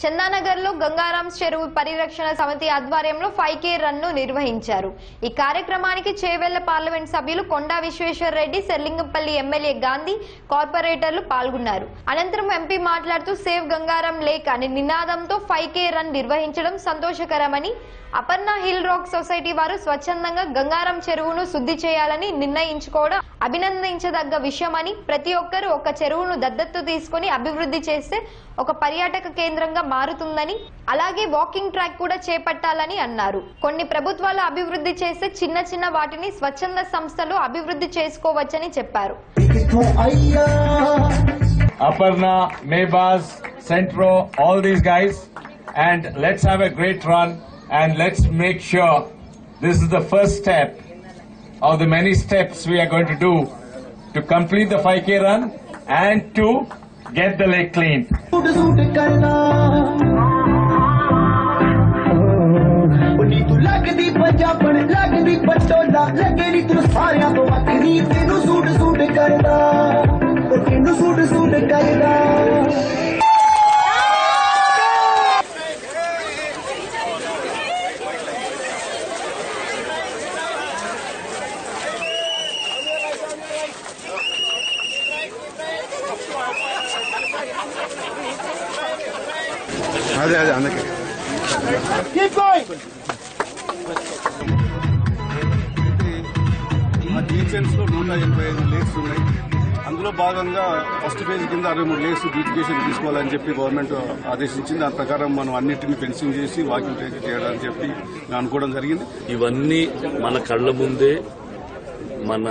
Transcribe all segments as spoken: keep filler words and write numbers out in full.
చందానగర్ లో గంగారాం చెరువు పరిరక్షణ సమితి ఆధ్వర్యంలో ఫైవ్ కే రన్ ను నిర్వహించారు. ఈ కార్యక్రమానికి చేవెళ్ల పార్లమెంట్ సభ్యులు కొండా విశ్వేశ్వర రెడ్డి, సెర్లింగంపల్లి ఎమ్మెల్యే గాంధీ, కార్పొరేటర్లు పాల్గొన్నారు. అనంతరం ఎంపీ మాట్లాడుతూ సేవ్ గంగారాం లేక్ అనే నినాదంతో ఫైవ్ కే రన్ నిర్వహించడం సంతోషకరమని, అపర్ణ హిల్ రాక్ సొసైటీ వారు స్వచ్ఛందంగా గంగారాం చెరువును శుద్ధి చేయాలని నిర్ణయించుకోవడం అభినందించదగ్గ విషయమని, ప్రతి ఒక్కరూ ఒక చెరువును దత్తత తీసుకుని అభివృద్ధి చేస్తే ఒక పర్యాటక కేంద్రంగా మారుతుందని, అలాగే వాకింగ్ ట్రాక్ కూడా చేపట్టాలని అన్నారు. కొన్ని ప్రభుత్వాలు అభివృద్ధి చేస్తే చిన్న చిన్న వాటిని స్వచ్ఛంద సంస్థలు అభివృద్ధి చేసుకోవచ్చని చెప్పారు. అపర్ణ, మేబాస్, Centro, all these guys, and let's have a great run and let's make sure this is the first step of the many steps we are going to do to complete the five K run and to get the lake clean. అదే అదే అందుకే డీచెన్స్ లో నూట ఎనభై ఐదు lakes ఉన్నాయి. అందులో భాగంగా ఫస్ట్ ఫేజ్ కింద అరవై మూడు లేక్స్ బ్యూటిఫికేషన్ తీసుకోవాలని చెప్పి గవర్నమెంట్ ఆదేశించింది. దాని ప్రకారం మనం అన్నింటినీ ఫెన్సింగ్ చేసి వాకింగ్ ట్రాక్ చేయాలని చెప్పి అనుకోవడం జరిగింది. ఇవన్నీ మన కళ్ల ముందే మన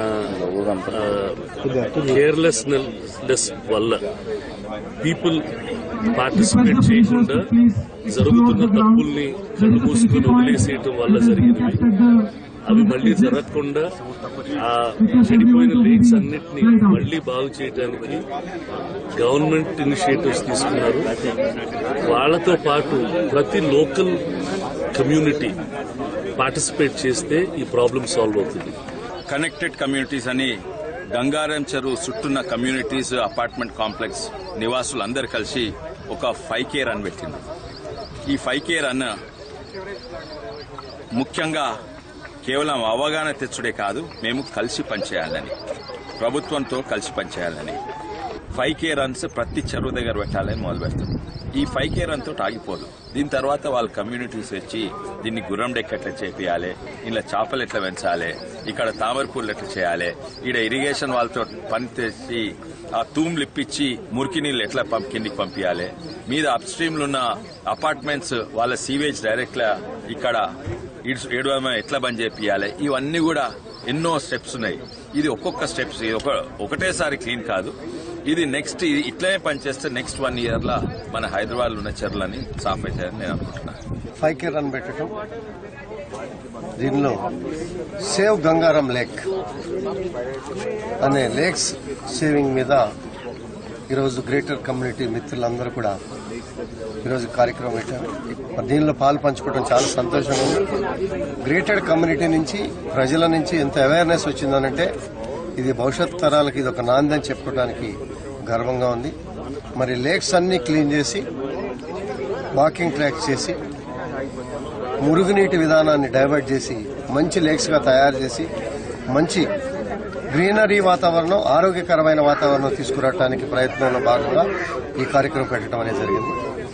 కేర్లెస్నెస్ వల్ల పీపుల్ పార్టిసిపేట్ చేయకుండా జరుగుతున్న తప్పుల్ని కళ్ళు మూసుకుని వదిలేసేయటం వల్ల జరిగినవి. అవి మళ్లీ జరగకుండా ఆ చెడిపోయిన లేక్స్ అన్నిటినీ మళ్లీ బాగు చేయడానికి గవర్నమెంట్ ఇనిషియేటివ్స్ తీసుకున్నారు. వాళ్లతో పాటు ప్రతి లోకల్ కమ్యూనిటీ పార్టిసిపేట్ చేస్తే ఈ ప్రాబ్లం సాల్వ్ అవుతుంది. కనెక్టెడ్ కమ్యూనిటీస్ అని గంగారాం చెరువు చుట్టూన్న కమ్యూనిటీస్, అపార్ట్మెంట్ కాంప్లెక్స్ నివాసులు అందరు కలిసి ఒక ఫైవ్ కే రన్ పెట్టింది. ఈ ఫైవ్ కే రన్ ముఖ్యంగా కేవలం అవగాహన తెచ్చుడే కాదు, మేము కలిసి పనిచేయాలని, ప్రభుత్వంతో కలిసి పనిచేయాలని ఫైవ్ కే రన్స్ ప్రతి చెరువు దగ్గర పెట్టాలని మొదలు పెడతాం. ఈ ఫైవ్ కే రన్ తోటి ఆగిపోదు. దీని తర్వాత వాళ్ళ కమ్యూనిటీస్ వచ్చి దీన్ని గుర్రం డెక్ ఎట్లా చేపియాలి, ఇలా చేపలు ఎట్లా పెంచాలి, ఇక్కడ తామర పూలు ఎట్లా చేయాలి, ఈడ ఇరిగేషన్ వాళ్ళతో పని తెచ్చి ఆ తూమ్లు ఇప్పించి మురికి నీళ్ళు ఎట్లా కిందికి పంపించాలి, మీద అప్ స్ట్రీమ్లు ఉన్న అపార్ట్మెంట్స్ వాళ్ళ సీవేజ్ డైరెక్ట్ ఇక్కడ ఏడు ఎట్లా బంద్ చేపియాలి, ఇవన్నీ కూడా ఎన్నో స్టెప్స్ ఉన్నాయి. ఇది ఒక్కొక్క స్టెప్స్ ఒకటేసారి క్లీన్ కాదు. ఇది నెక్స్ట్ ఇది ఇట్లనే పనిచేస్తే నెక్స్ట్ వన్ ఇయర్ లా మన హైదరాబాద్ లో ఉన్న చెరువులని సాఫ్ అవుతాయని నేను అనుకుంటున్నాను. ఫైవ్ కే రన్ పెట్టడం, దీనిలో సేవ్ గంగారాం లేక్ అనే లేక్స్ సేవింగ్ మీద ఈరోజు గ్రేటర్ కమ్యూనిటీ మిత్రులందరూ కూడా ఈరోజు కార్యక్రమం పెట్టారు. దీనిలో పాలు పంచుకోవడం చాలా సంతోషంగా ఉంది. గ్రేటర్ కమ్యూనిటీ నుంచి, ప్రజల నుంచి ఎంత అవేర్నెస్ వచ్చిందనంటే ఇది భవిష్యత్ తరాలకు ఇది ఒక నాంది అని చెప్పుకోవడానికి గర్వంగా ఉంది. మరి లేక్స్ అన్ని క్లీన్ చేసి, వాకింగ్ ట్రాక్ చేసి, మురుగునీటి విధానాన్ని డైవర్ట్ చేసి మంచి లేక్స్ గా తయారు చేసి మంచి గ్రీనరీ వాతావరణం, ఆరోగ్యకరమైన వాతావరణం తీసుకురావడానికి ప్రయత్నంలో భాగంగా ఈ కార్యక్రమం పెట్టడం అనేది జరిగింది.